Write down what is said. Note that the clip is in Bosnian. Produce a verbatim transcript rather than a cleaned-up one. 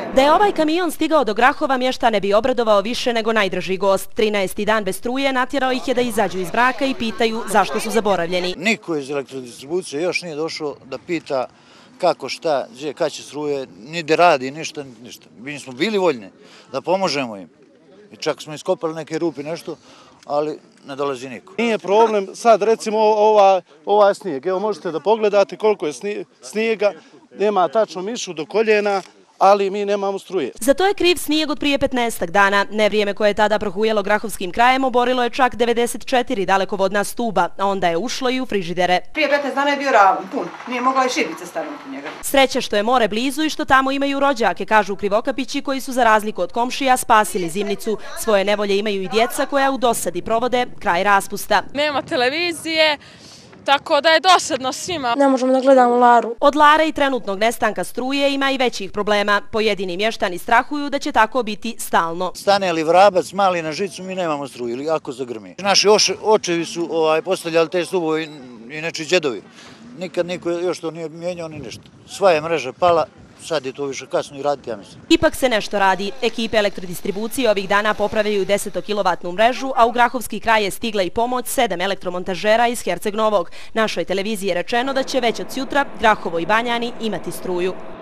Da je ovaj kamion stigao do Grahova, mještane bi obradovao više nego najdraži gost. trinaesti dan bez struje natjerao ih je da izađu iz mraka i pitaju zašto su zaboravljeni. Niko iz elektrodistribucije još nije došao da pita kako, šta, gdje, kad će struje, ni da radi, ništa, ništa. Mi smo bili voljni da pomožemo im. I čak smo iskopali neke rupi, nešto, ali ne dolazi niko. Nije problem sad recimo ova, ovaj snijeg. Evo možete da pogledate koliko je snijega, nema tačno mišu do koljena, ali mi nemamo struje. Za to je kriv snijeg od prije petnaestak dana. Nevrijeme koje je tada prohujelo grahovskim krajem oborilo je čak devedeset četiri dalekovodna stuba, a onda je ušlo i u frižidere. Prije petnaest dana je bio ravan, pun. Nije mogla i šibica staviti u njega. Sreća što je more blizu i što tamo imaju rođake, kažu Krivokapići, koji su za razliku od komšija spasili zimnicu. Svoje nevolje imaju i djeca koja u dosadi provode kraj raspusta. Nema televizije, tako da je dosadno svima. Ne možemo da gledamo Laru. Od Lare i trenutnog nestanka struje ima i većih problema. Pojedini mještani strahuju da će tako biti stalno. Stane li vrabac mali na žicu, mi nemamo struju ili ako zagrmi. Naši očevi su postavljali te stubove i neči djedovi. Nikad niko još to nije mijenjao ni ništa. Sva je mreža pala. Sad je to više kasno i raditi, ja mislim. Ipak se nešto radi. Ekipe elektrodistribucije ovih dana popravljaju desetokilovatnu mrežu, a u Grahovski kraj je stigla i pomoć sedam elektromontažera iz Herceg Novog. Našoj televiziji je rečeno da će već od sutra Grahovo i Banjani imati struju.